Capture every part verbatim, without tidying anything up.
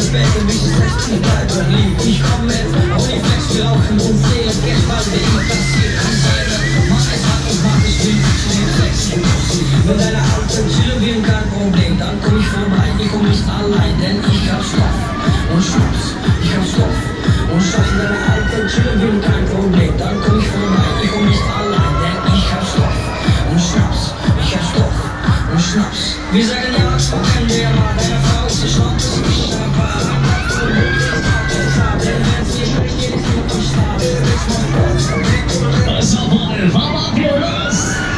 später bis es sechzehn bleibt und lieb. Ich komm mit, auf die Flex, wir rauchen und sehen Geld, weil wir immer das hier konserven. Mach es hart und mach es wild, ich stehe Flex. Wenn deine Alte chillen will, kein Problem, dann komm ich vorbei, ich komm nicht allein, denn ich hab Stoff und Schnaps, ich hab Stoff und Schnaps. Wenn deine Alte chillen will, kein Problem, dann komm ich vorbei, ich komm nicht allein, denn ich hab Stoff und Schnaps, ich hab Stoff und Schnaps. Wir sagen ja, wenn wir mal deine Frau ist geschnappt, ist nicht ein paar denn wenn's dir schlecht geht, ist nur am Start. Was auf einmal, Mama, wir los!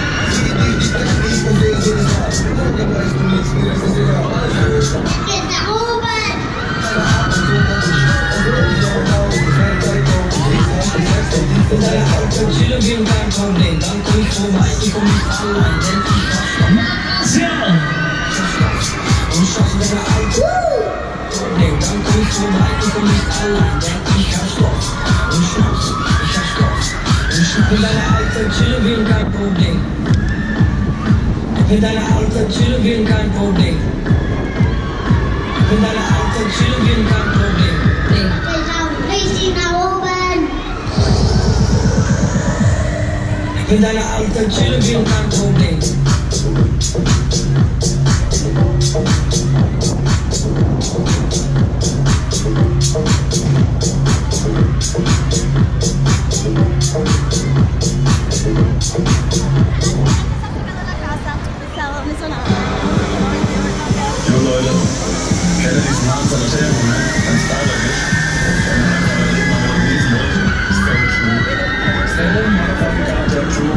Geht nach oben! Wenn deine Alte chillen will, kein Problem, dann komm ich vorbei, ich komm nicht allein, denn ich hab Stoff und Stoff. Wenn deine Alte Problem, dann komm ich vorbei, ich komm nicht allein, denn ich hab Stoff und Schnaps, ich hab Stoff und Schnaps. Wenn deine Alte chillen will, kein Problem. Wenn deine Alte chillen will, kein Problem. Wenn deine Alte chillen will, kein Problem. Wir schauen richtig nach oben! Wenn deine Alte chillen will, kein Problem. Jo Leute, kennt ihr diesen Hans an der Stelle, ne? Ganz leider nicht. Wenn man einfach das Leben mal lesen wollte, ist das true. Stay home, motherfucking goddamn true.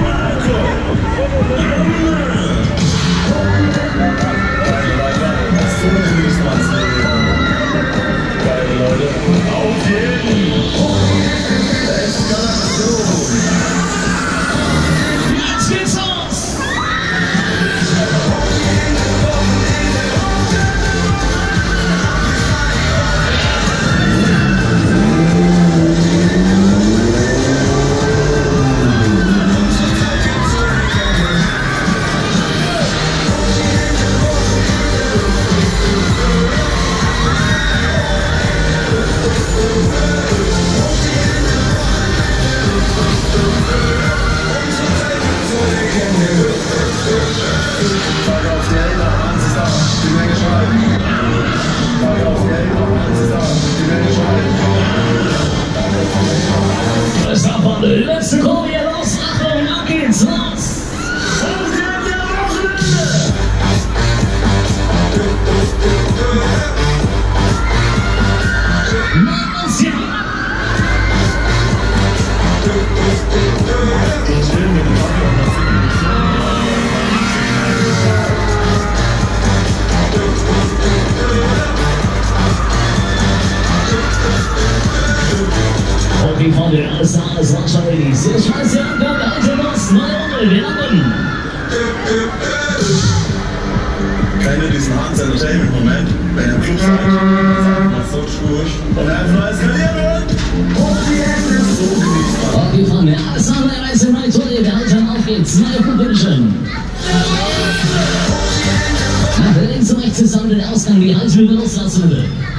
Geile Leute, was tun wir für diesen Mann? Geile Leute, auf jeden! Eskalation! Jetzt geht's los! Frage auf die Eltern, Hans ist da, die Menge schreiben. Frage auf die Eltern, Hans ist da, die Menge schreiben. Was davon? Letzte Kurve hier los, Achtung, ab geht's, los! Und jetzt der Wochenende! Los, ja! Ich will mit dem Papi auf das Ding. Und die von der alles da, alles wahrscheinlich. So scheiße, ja, der alte Boss, neue Runde, wir haben. Kennt ihr diesen Hans Entertainment-Moment, wenn ihr im Club seid, sagt man so spurig und einfach nur eskalieren wird? Und die Hände so genießt man. Und die von der alles da, der Reise in meine Tour, wir halten auf geht's, neue Runde, bitteschön. Nach links und rechts zusammen den Ausgang, die Haltung loslassen will.